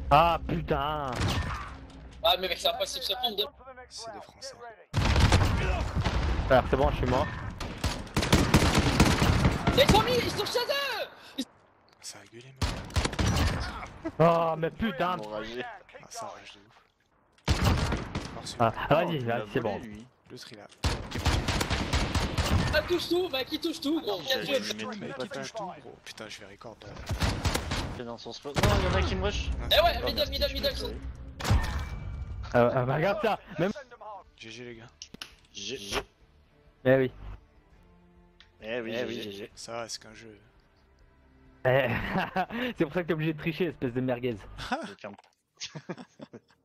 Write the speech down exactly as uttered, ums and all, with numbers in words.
Ah putain. Ah mais mec c'est impossible de se prendre de... C'est des Français. Alors c'est bon, je suis mort. Ils sont mis, ils sont chez eux. Ça a gueulé, moi. Oh mais putain. Enragé. Ah, ça rage de ouf. Alors, celui-là, Ah, vas-y, là, c'est bon. l'autre il a. Ah touche tout, mec il touche tout gros. J'ai Viens, allumé viens. tout, Le mec mais il touche tout, gros. Putain, je vais record. euh. C'est dans son spot. Non, y'en a qui me rush. Non, Eh c'est ouais, bon. middle, merci, middle, je middle, suis sont- désolé. Euh, euh, bah, regarde ça. Même. G G les gars. G G. Eh oui. Eh oui, oui, G G. Ça va, c'est qu'un jeu. Eh, c'est pour ça que t'es obligé de tricher, espèce de merguez. Le camp.